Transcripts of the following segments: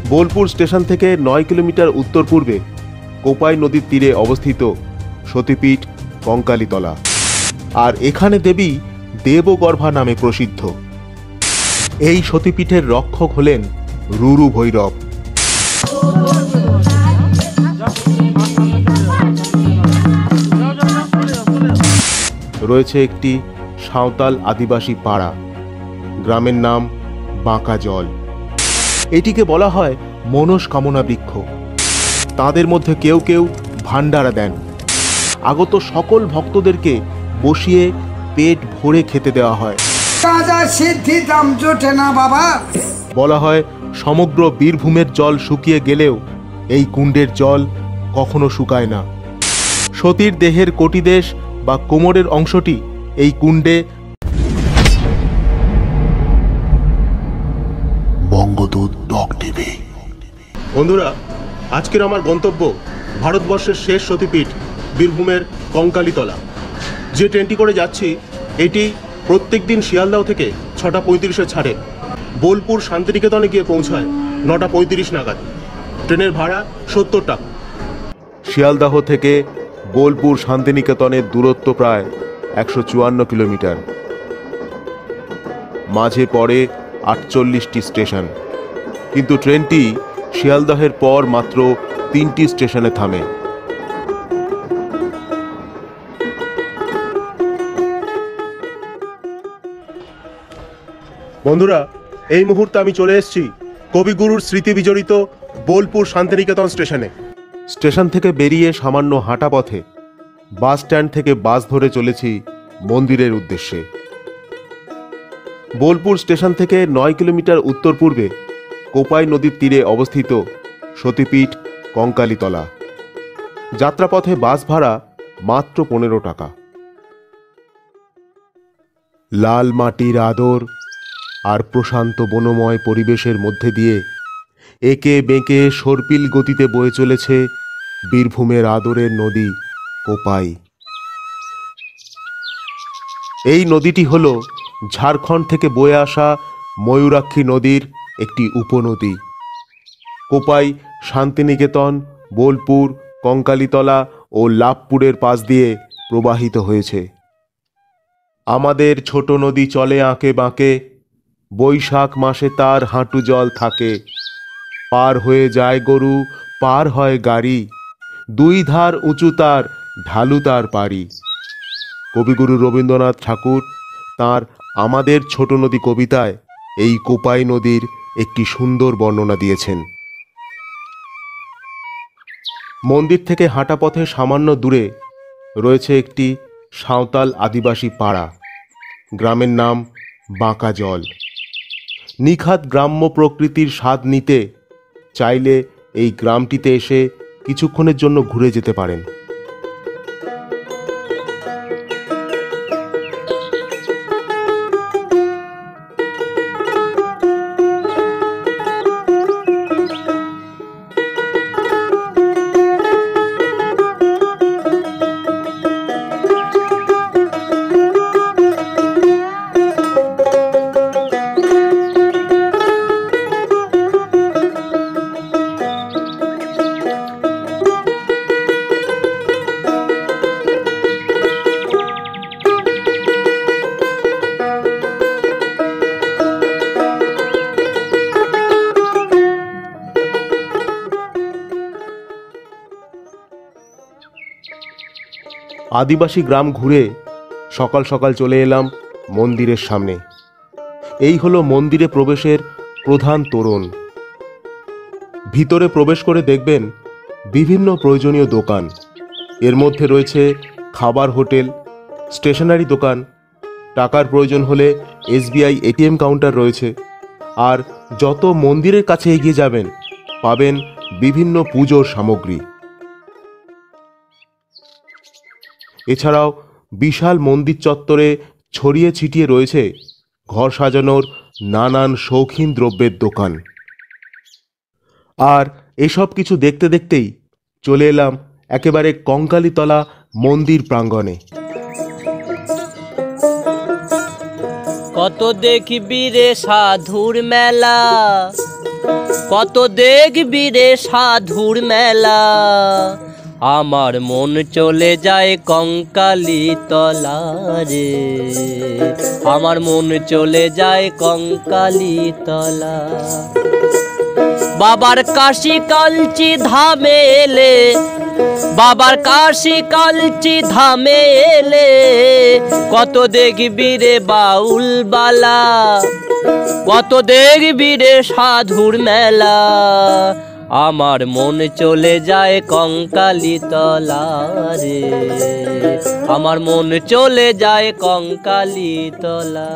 Bolpur station থেকে 9 kilometre উত্তর পূর্বে কোপাই নদীর তীরে অবস্থিত সতীপীঠ কঙ্কালীতলা। আর এখানে দেবী দেবগর্ভা নামে প্রসিদ্ধ। এই সতীপীঠের রক্ষক হলেন রুরু ভৈরব। রয়েছে একটি সাঁওতাল আদিবাসী পাড়া, গ্রামের নাম বাঁকা জল। এটিকে বলা হয় মনস্কামনা বৃক্ষ। তাদের মধ্যে কেউ কেউ ভান্ডারা দেন। আগত সকল ভক্তদেরকে বসিয়ে পেট ভরে খেতে দেওয়া হয়। বলা হয় সমগ্র বীরভূমের জল শুকিয়ে গেলেও এই কুণ্ডের জল কখনো শুকায় না। সতীর দেহের কটিদেশ বা কোমরের অংশটি এই কুণ্ডে বঙ্গদূত ডক টিভি। বন্ধুরা, আজকের আমার গন্তব্য ভারতবর্ষের শেষ সতীপীঠ বীরভূমের কঙ্কালীতলা। যে ট্রেনটি করে যাচ্ছি এটি প্রত্যেক দিন শিয়ালদাহ থেকে 6টা 35-এ ছাড়ে, বোলপুর শান্তিনিকেতনে গিয়ে পৌঁছায় 9টা 35 নাগাদ। ট্রেনের ভাড়া 70 টাকা। শিয়ালদাহ থেকে বোলপুর শান্তিনিকেতনের দূরত্ব প্রায় 154 কিলোমিটার। মাঝে পড়ে 48টি স্টেশন, কিন্তু ট্রেনটি শিয়ালদাহের পর মাত্র 3টি স্টেশনে থামে। বন্ধুরা, এই মুহূর্তে আমি চলে এসেছি কবিগুরুর স্মৃতি বিজড়িত বোলপুর শান্তিনিকেতন স্টেশনে। স্টেশন থেকে বেরিয়ে সামান্য হাঁটা পথে বাস স্ট্যান্ড থেকে বাস ধরে চলেছি মন্দিরের উদ্দেশ্যে। বোলপুর স্টেশন থেকে 9 কিলোমিটার উত্তর পূর্বে কোপাই নদীর তীরে অবস্থিত সতীপীঠ কঙ্কালীতলা। যাত্রাপথে বাস ভাড়া মাত্র 15 টাকা। লাল মাটির আদর আর প্রশান্ত বনময় পরিবেশের মধ্যে দিয়ে একে বেঁকে সর্পিল গতিতে বয়ে চলেছে বীরভূমের আদরের নদী কোপাই। এই নদীটি হল ঝাড়খণ্ড থেকে বয়ে আসা ময়ূরাক্ষী নদীর একটি উপনদী। কোপাই শান্তিনিকেতন, বোলপুর, কঙ্কালীতলা ও লাভপুরের পাশ দিয়ে প্রবাহিত হয়েছে। আমাদের ছোট নদী চলে আঁকে বাঁকে, বৈশাখ মাসে তার হাঁটু জল থাকে। পার হয়ে যায় গরু, পার হয় গাড়ি, দুই ধার উঁচু তার, ঢালু তার পারি। কবিগুরু রবীন্দ্রনাথ ঠাকুর তাঁর আমাদের ছোট নদী কবিতায় এই কোপাই নদীর একটি সুন্দর বর্ণনা দিয়েছেন। মন্দির থেকে হাঁটা পথে সামান্য দূরে রয়েছে একটি সাঁওতাল আদিবাসী পাড়া, গ্রামের নাম বাঁকা জল। নিখাত গ্রাম্য প্রকৃতির স্বাদ নিতে চাইলে এই গ্রামটিতে এসে কিছুক্ষণের জন্য ঘুরে যেতে পারেন। আদিবাসী গ্রাম ঘুরে সকাল সকাল চলে এলাম মন্দিরের সামনে। এই হলো মন্দিরে প্রবেশের প্রধান তোরণ। ভিতরে প্রবেশ করে দেখবেন বিভিন্ন প্রয়োজনীয় দোকান। এর মধ্যে রয়েছে খাবার হোটেল, স্টেশনারি দোকান, টাকার প্রয়োজন হলে SBI ATM কাউন্টার রয়েছে। আর যত মন্দিরের কাছে এগিয়ে যাবেন পাবেন বিভিন্ন পুজোর সামগ্রী। এছাড়াও বিশাল মন্দির চত্বরে ছড়িয়ে ছিটিয়ে রয়েছে ঘর সাজানোর নানান শৌখিন দ্রব্যের দোকান। আর এসব কিছু দেখতে দেখতেই চলে এলাম একেবারে কঙ্কালীতলা মন্দির প্রাঙ্গণে। কত দেখবি রে সাধুর মেলা, কত দেখবি রে সাধুর মেলা, আমার মন চলে যায় কঙ্কালী তলা রে, আমার মন চলে যায় কঙ্কালী তলা। বাবার কাশি কালচি ধামে এলে, বাবার কাশি কালচি ধামে এলে, কত দেখবি রে বাউল বালা, কত দেখবি রে সাধুর মেলা, আমার মন চলে যায় কঙ্কালী তলা রে, আমার মন চলে যায় কঙ্কালী তলা।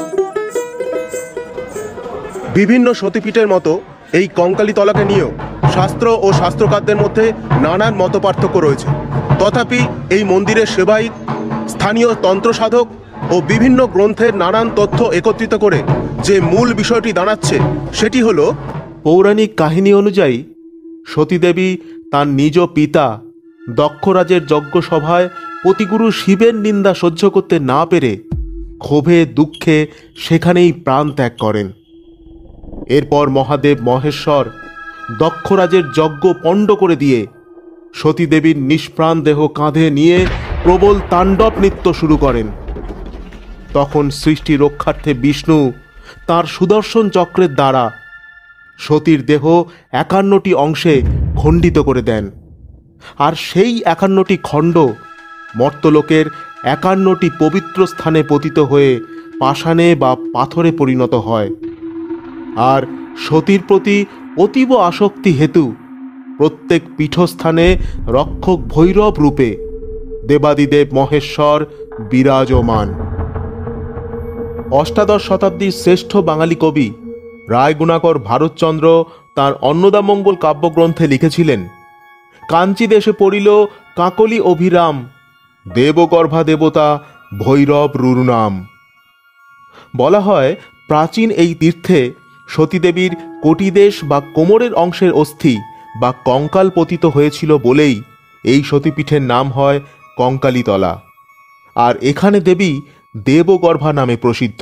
বিভিন্ন সতীপীঠের মতো এই কঙ্কালীতলাকে নিয়েও শাস্ত্র ও শাস্ত্রকারদের মধ্যে নানান মতপার্থক্য রয়েছে। তথাপি এই মন্দিরের সেবায়িত, স্থানীয় তন্ত্র সাধক ও বিভিন্ন গ্রন্থের নানান তথ্য একত্রিত করে যে মূল বিষয়টি দাঁড়াচ্ছে সেটি হলো, পৌরাণিক কাহিনী অনুযায়ী সতীদেবী তার নিজ পিতা দক্ষরাজের যজ্ঞসভায় পতিগুরু শিবের নিন্দা সহ্য করতে না পেরে ক্ষোভে দুঃখে সেখানেই প্রাণ ত্যাগ করেন। এরপর মহাদেব মহেশ্বর দক্ষরাজের যজ্ঞ পণ্ড করে দিয়ে সতীদেবীর নিষ্প্রাণ দেহ কাঁধে নিয়ে প্রবল তাণ্ডব নৃত্য শুরু করেন। তখন সৃষ্টি রক্ষার্থে বিষ্ণু তার সুদর্শন চক্রের দ্বারা সতীর দেহ 51টি অংশে খণ্ডিত করে দেন, আর সেই 51টি খণ্ড মর্তলোকের 51টি পবিত্র স্থানে পতিত হয়ে পাষাণে বা পাথরে পরিণত হয়। আর সতীর প্রতি অতীব আসক্তি হেতু প্রত্যেক পীঠস্থানে রক্ষক ভৈরব রূপে দেবাদিদেব মহেশ্বর বিরাজমান। অষ্টাদশ শতাব্দীর শ্রেষ্ঠ বাঙালি কবি রায়গুণাকর ভারতচন্দ্র তাঁর অন্নদামঙ্গল কাব্যগ্রন্থে লিখেছিলেন, কাঞ্চি দেশে পড়িল কাকলি অভিরাম, দেবগর্ভা দেবতা ভৈরব রুরুনাম। বলা হয় প্রাচীন এই তীর্থে সতীদেবীর কটিদেশ বা কোমরের অংশের অস্থি বা কঙ্কাল পতিত হয়েছিল বলেই এই সতীপীঠের নাম হয় কঙ্কালীতলা, আর এখানে দেবী দেবগর্ভা নামে প্রসিদ্ধ।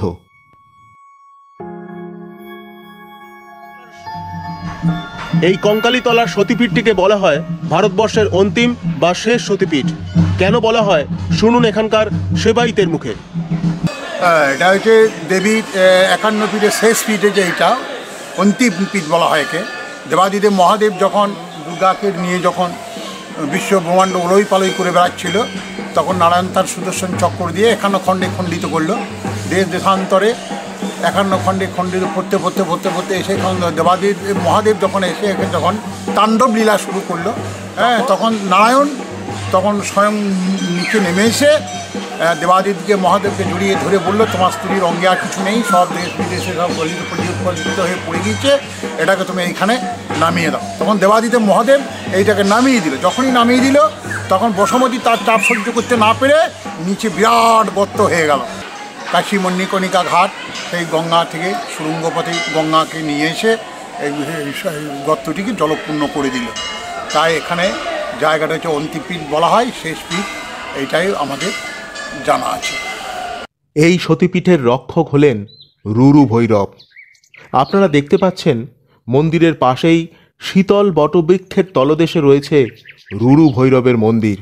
এই কঙ্কালীতলার সতীপীঠটিকে বলা হয় ভারতবর্ষের অন্তিম বা শেষ সতীপীঠ। কেন বলা হয় শুনুন এখানকার সেবায়িতের মুখে। এটা হচ্ছে দেবীর 51 পীঠের শেষ পীঠে, যে এটা অন্তিম পীঠ বলা হয় একে। দেবাদিদেব মহাদেব যখন দুর্গাকে নিয়ে যখন বিশ্ব ব্রহ্মাণ্ড উলই পালই করে বেড়াচ্ছিল, তখন নারায়ণ তার সুদর্শন চক্র দিয়ে 51 খণ্ডে খণ্ডিত করলো। দেশ দেশান্তরে 51 খণ্ডে খণ্ডিত করতে করতে করতে করতে এসে দেবাদিদেব মহাদেব যখন এসে যখন তাণ্ডব লীলা শুরু করলো, তখন নারায়ণ তখন স্বয়ং নিচে নেমে এসে দেবাদিদেবকে মহাদেবকে জড়িয়ে ধরে বললো, তোমার স্ত্রীর অঙ্গে আর কিছু নেই, সব দেশ বিদেশে সব পরিচিত হয়ে পড়ে গিয়েছে, এটাকে তুমি এইখানে নামিয়ে দাও। তখন দেবাদিদেব মহাদেব এইটাকে নামিয়ে দিল। যখনই নামিয়ে দিল তখন বসমতী তার চাপ সহ্য করতে না পেরে নিচে বিরাট গর্ত হয়ে গেল। কাশী মণিকর্ণিকা ঘাট সেই গঙ্গা থেকে সুড়ঙ্গ পথে গঙ্গাকে নিয়ে এসে এই গর্তটিকে জলপূর্ণ করে দিল। তাই এখানে জায়গাটা হচ্ছে অন্তিম পীঠ বলা হয়, শেষ পীঠ, এইটাই আমাদের জানা আছে। এই সতীপীঠের রক্ষক হলেন রুরু ভৈরব। আপনারা দেখতে পাচ্ছেন মন্দিরের পাশেই শীতল বটবৃক্ষের তলদেশে রয়েছে রুরু ভৈরবের মন্দির।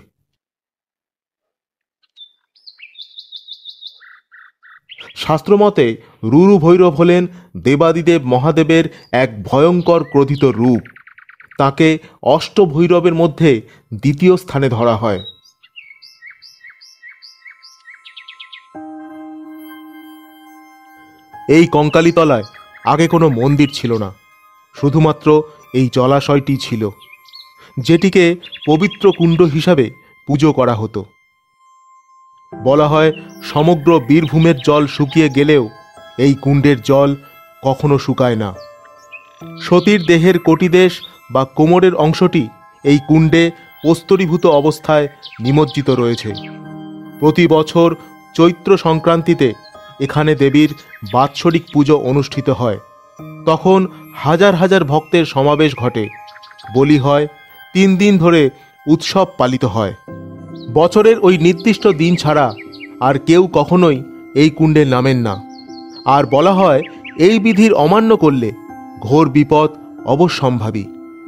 শাস্ত্রমতে রুরু ভৈরব হলেন দেবাদিদেব মহাদেবের এক ভয়ঙ্কর ক্রোধিত রূপ। তাকে অষ্টভৈরবের মধ্যে দ্বিতীয় স্থানে ধরা হয়। এই কঙ্কালীতলায় আগে কোনো মন্দির ছিল না, শুধুমাত্র এই জলাশয়টি ছিল, যেটিকে পবিত্র কুণ্ড হিসাবে পুজো করা হতো। বলা হয় সমগ্র বীরভূমের জল শুকিয়ে গেলেও এই কুণ্ডের জল কখনো শুকায় না। সতীর দেহের কটিদেশ বা কোমরের অংশটি এই কুণ্ডে প্রস্তরীভূত অবস্থায় নিমজ্জিত রয়েছে। প্রতি বছর চৈত্র সংক্রান্তিতে এখানে দেবীর বাৎসরিক পুজো অনুষ্ঠিত হয়। তখন হাজার হাজার ভক্তের সমাবেশ ঘটে, বলি হয়, 3 দিন ধরে উৎসব পালিত হয়। বছরের ওই নির্দিষ্ট দিন ছাড়া আর কেউ কখনোই এই কুণ্ডে নামেন না। আর বলা হয় এই বিধির অমান্য করলে ঘোর বিপদ অবশ্যম্ভাবী,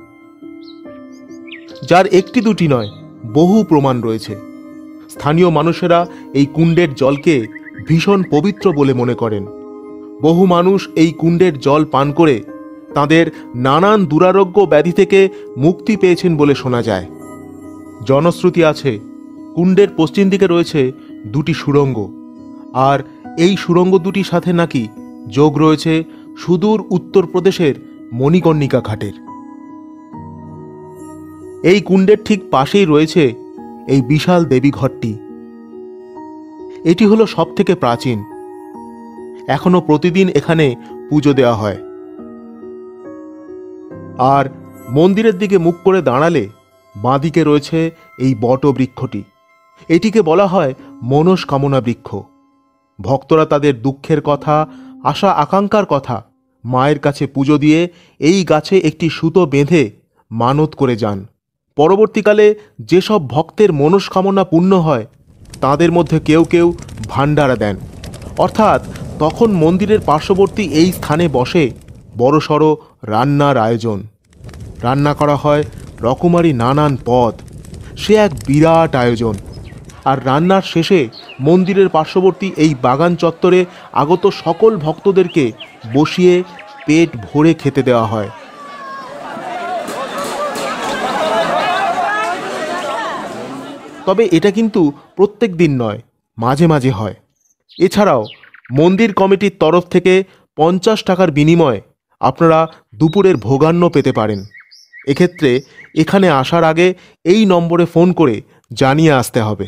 যার একটি দুটি নয়, বহু প্রমাণ রয়েছে। স্থানীয় মানুষেরা এই কুণ্ডের জলকে ভীষণ পবিত্র বলে মনে করেন। বহু মানুষ এই কুণ্ডের জল পান করে তাদের নানান দুরারোগ্য ব্যাধি থেকে মুক্তি পেয়েছেন বলে শোনা যায়। জনশ্রুতি আছে, কুণ্ডের পশ্চিম দিকে রয়েছে দুটি সুড়ঙ্গ, আর এই সুড়ঙ্গ দুটির সাথে নাকি যোগ রয়েছে সুদূর উত্তরপ্রদেশের মণিকর্ণিকা ঘাটের। এই কুণ্ডের ঠিক পাশেই রয়েছে এই বিশাল দেবীঘরটি। এটি হলো সবথেকে প্রাচীন। এখনো প্রতিদিন এখানে পুজো দেওয়া হয়। আর মন্দিরের দিকে মুখ করে দাঁড়ালে বাঁদিকে রয়েছে এই বটবৃক্ষটি। এটিকে বলা হয় মনস্কামনা বৃক্ষ। ভক্তরা তাদের দুঃখের কথা, আশা আকাঙ্ক্ষার কথা মায়ের কাছে পুজো দিয়ে এই গাছে একটি সুতো বেঁধে মানত করে যান। পরবর্তীকালে যেসব ভক্তের মনস্কামনা পূর্ণ হয় তাদের মধ্যে কেউ কেউ ভান্ডারা দেন। অর্থাৎ তখন মন্দিরের পার্শ্ববর্তী এই স্থানে বসে বড়সড় রান্নার আয়োজন। রান্না করা হয় রকমারি নানান পদ। সে এক বিরাট আয়োজন। আর রান্নার শেষে মন্দিরের পার্শ্ববর্তী এই বাগান চত্বরে আগত সকল ভক্তদেরকে বসিয়ে পেট ভরে খেতে দেওয়া হয়। তবে এটা কিন্তু প্রত্যেক দিন নয়, মাঝে মাঝে হয়। এছাড়াও মন্দির কমিটির তরফ থেকে 50 টাকার বিনিময়ে আপনারা দুপুরের ভোগান্ন পেতে পারেন। এক্ষেত্রে এখানে আসার আগে এই নম্বরে ফোন করে জানিয়ে আসতে হবে।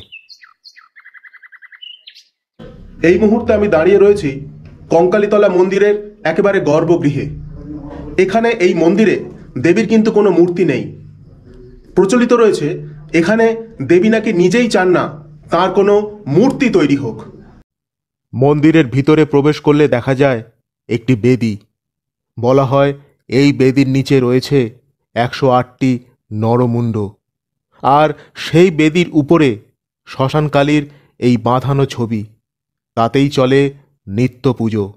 এই মুহূর্তে আমি দাঁড়িয়ে রয়েছি কঙ্কালীতলা মন্দিরের একেবারে গর্ভগৃহে। এখানে এই মন্দিরে দেবীর কিন্তু কোনো মূর্তি নেই। প্রচলিত রয়েছে এখানে দেবী নাকি নিজেই চান না তার কোনো মূর্তি তৈরি হোক। মন্দিরের ভিতরে প্রবেশ করলে দেখা যায় একটি বেদী। বলা হয় এই বেদীর নিচে রয়েছে 108টি নরমুণ্ড, আর সেই বেদীর উপরে শ্মশানকালীর এই বাঁধানো ছবি। তাতেই চলে নিত্য পুজো।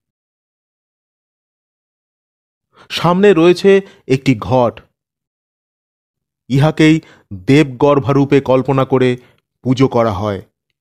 সামনে রয়েছে একটি ঘট। ইহাকেই দেবগর্ভারূপে কল্পনা করে পুজো করা হয়।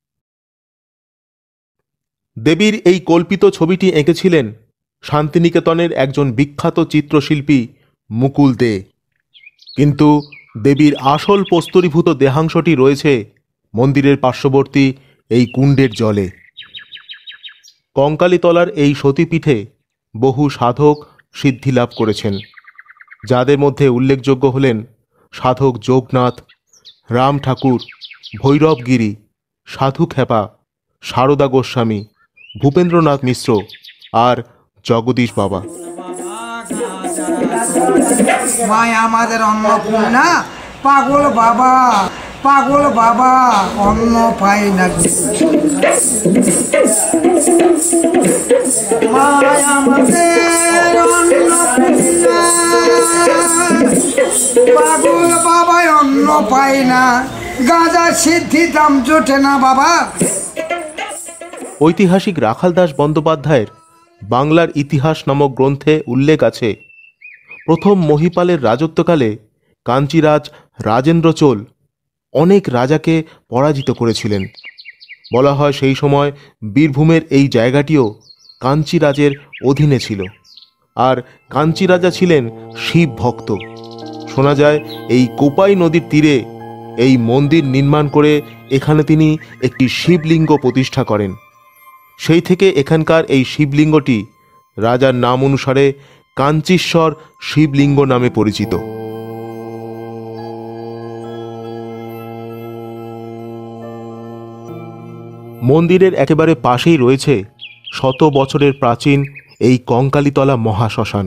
দেবীর এই কল্পিত ছবিটি এঁকেছিলেন শান্তিনিকেতনের একজন বিখ্যাত চিত্রশিল্পী মুকুল দে। কিন্তু দেবীর আসল প্রস্তরীভূত দেহাংশটি রয়েছে মন্দিরের পার্শ্ববর্তী এই কুণ্ডের জলে। কঙ্কালীতলার এই সতীপীঠে বহু সাধক সিদ্ধিলাভ করেছেন, যাদের মধ্যে উল্লেখযোগ্য হলেন সাধক যোগনাথ, রাম ঠাকুর, ভৈরবগিরি, সাধু খেপা, সারদা গোস্বামী, ভূপেন্দ্রনাথ মিশ্র আর জগদীশ বাবা। মায় আমাদের অন্নপূর্ণা, পাগল বাবা, পাগল বাবা অন্ন পায় না। মায় আমাদের অন্নপূর্ণা, পাগল বাবা অন্ন পায় না। গাঁজা সিদ্ধি দাম জোটে না বাবা। ঐতিহাসিক রাখালদাস বন্দ্যোপাধ্যায়ের বাংলার ইতিহাস নামক গ্রন্থে উল্লেখ আছে, প্রথম মহিপালের রাজত্বকালে কাঞ্চিরাজ রাজেন্দ্র চোল অনেক রাজাকে পরাজিত করেছিলেন। বলা হয় সেই সময় বীরভূমের এই জায়গাটিও কাঞ্চিরাজের অধীনে ছিল। আর কাঞ্চি রাজা ছিলেন শিব ভক্ত। শোনা যায় এই কোপাই নদীর তীরে এই মন্দির নির্মাণ করে এখানে তিনি একটি শিবলিঙ্গ প্রতিষ্ঠা করেন। সেই থেকে এখানকার এই শিবলিঙ্গটি রাজার নাম অনুসারে কাঞ্চীশ্বর শিবলিঙ্গ নামে পরিচিত। মন্দিরের একেবারে পাশেই রয়েছে শত বছরের প্রাচীন এই কঙ্কালীতলা মহাশ্মশান।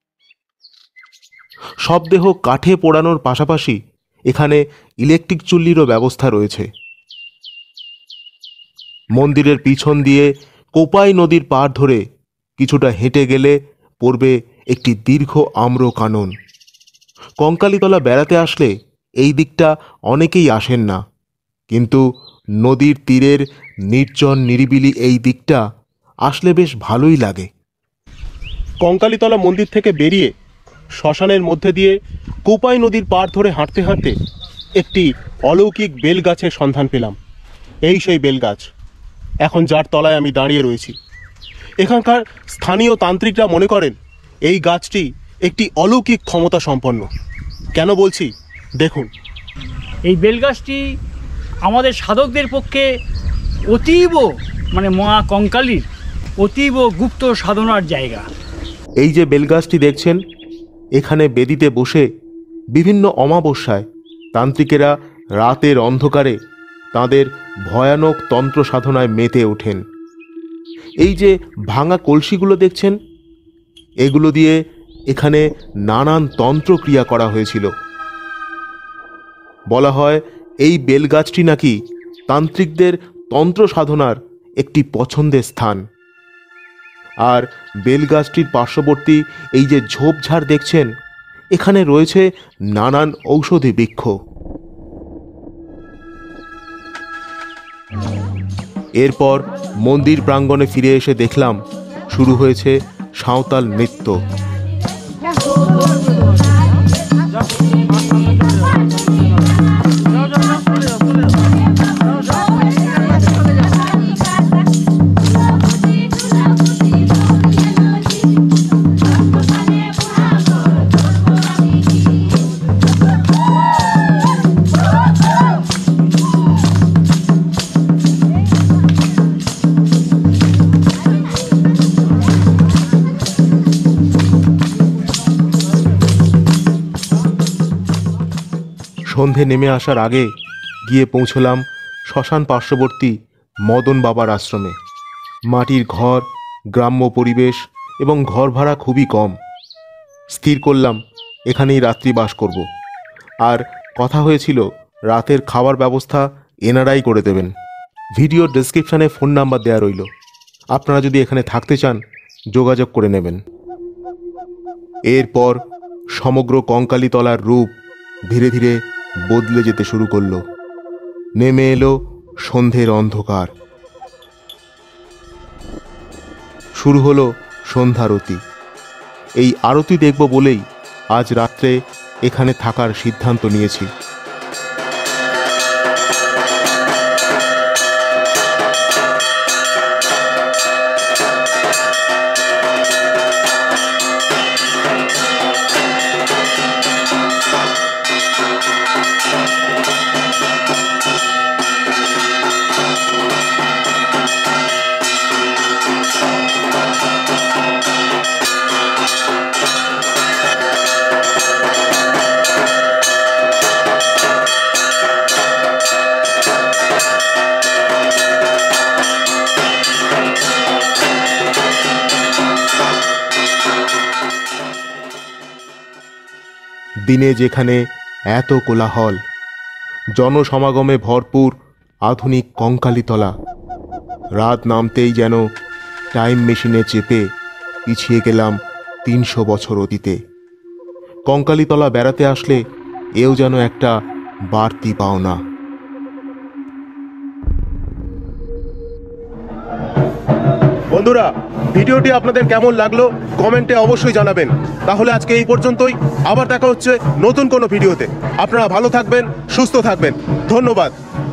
শবদেহ কাঠে পোড়ানোর পাশাপাশি এখানে ইলেকট্রিক চুল্লিরও ব্যবস্থা রয়েছে। মন্দিরের পিছন দিয়ে কোপাই নদীর পাড় ধরে কিছুটা হেঁটে গেলে পড়বে একটি দীর্ঘ আম্র কানন। কঙ্কালীতলা বেড়াতে আসলে এই দিকটা অনেকেই আসেন না, কিন্তু নদীর তীরের নির্জন নিরিবিলি এই দিকটা আসলে বেশ ভালোই লাগে। কঙ্কালীতলা মন্দির থেকে বেরিয়ে শ্মশানের মধ্যে দিয়ে কোপাই নদীর পাড় ধরে হাঁটতে হাঁটতে একটি অলৌকিক বেলগাছের সন্ধান পেলাম। এই সেই বেলগাছ, এখন যার তলায় আমি দাঁড়িয়ে রয়েছি। এখানকার স্থানীয় তান্ত্রিকরা মনে করেন এই গাছটি একটি অলৌকিক ক্ষমতা সম্পন্ন। কেন বলছি দেখুন। এই বেলগাছটি আমাদের সাধকদের পক্ষে অতীব মা কঙ্কালীর অতীব গুপ্ত সাধনার জায়গা। এই যে বেলগাছটি দেখছেন, এখানে বেদিতে বসে বিভিন্ন অমাবস্যায় তান্ত্রিকেরা রাতের অন্ধকারে তাদের ভয়ানক তন্ত্র সাধনায় মেতে ওঠেন। এই যে ভাঙা কলসিগুলো দেখছেন, এগুলো দিয়ে এখানে নানান তন্ত্রক্রিয়া করা হয়েছিল। বলা হয় এই বেলগাছটি নাকি তান্ত্রিকদের তন্ত্র সাধনার একটি পছন্দের স্থান। আর বেলগাছটির পার্শ্ববর্তী এই যে ঝোপঝাড় দেখছেন, এখানে রয়েছে নানান ঔষধি বৃক্ষ। এরপর মন্দির প্রাঙ্গণে ফিরে এসে দেখলাম শুরু হয়েছে সাঁওতাল নৃত্য। সন্ধে নেমে আসার আগে গিয়ে পৌঁছলাম শ্মশান পার্শ্ববর্তী মদন বাবার আশ্রমে। মাটির ঘর, গ্রাম্য পরিবেশ এবং ঘর ভাড়া খুবই কম। স্থির করলাম এখানেই রাত্রি বাস করব। আর কথা হয়েছিল রাতের খাবার ব্যবস্থা এনারাই করে দেবেন। ভিডিওর ডেসক্রিপশানে ফোন নাম্বার দেওয়া রইল, আপনারা যদি এখানে থাকতে চান যোগাযোগ করে নেবেন। এরপর সমগ্র কঙ্কালীতলার রূপ ধীরে ধীরে বদলে যেতে শুরু করলো। নেমে এলো সন্ধ্যের অন্ধকার। শুরু হলো সন্ধ্যারতি। এই আরতি দেখব বলেই আজ রাত্রে এখানে থাকার সিদ্ধান্ত নিয়েছি। দিনে যেখানে এত কোলাহল, জনসমাগমে ভরপুর আধুনিক কঙ্কালীতলা, রাত নামতেই যেন টাইম মেশিনে চেপে পিছিয়ে গেলাম ৩০০ বছর অতীতে। কঙ্কালীতলা বেড়াতে আসলে এও যেন একটা বাড়তি পাওনা। বন্ধুরা, ভিডিওটি আপনাদের কেমন লাগলো কমেন্টে অবশ্যই জানাবেন। তাহলে আজকে এই পর্যন্তই, আবার দেখা হচ্ছে নতুন কোনো ভিডিওতে। আপনারা ভালো থাকবেন, সুস্থ থাকবেন। ধন্যবাদ।